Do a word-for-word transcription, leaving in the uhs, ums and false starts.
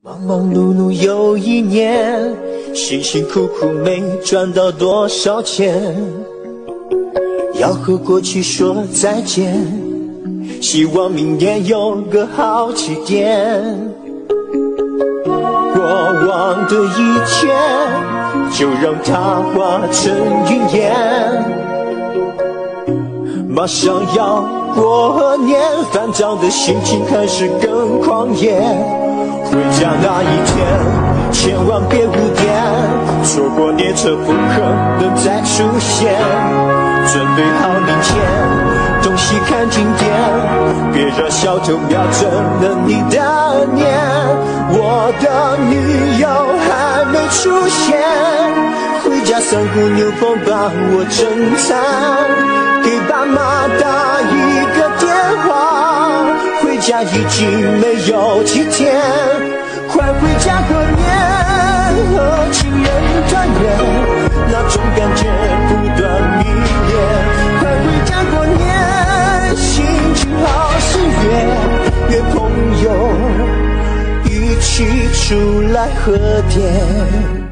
忙忙碌碌又一年，辛辛苦苦没赚到多少钱，要和过去说再见，希望明年有个好起点。过往的一切就让它化成云烟，马上要过年，烦躁的心情开始更狂野。回家那一天千万别误点，错过列车不可能再出现。准备好零钱，东西看景点，别让小偷瞄准了你的脸。我的女友还没出现，回家三姑牛婆把我整惨，给爸妈打一个电话，回家已经没有几天，快回家过年，和亲人团圆，那种感觉不断迷恋。快回家过年，心情好喜悦，约朋友一起出来喝点。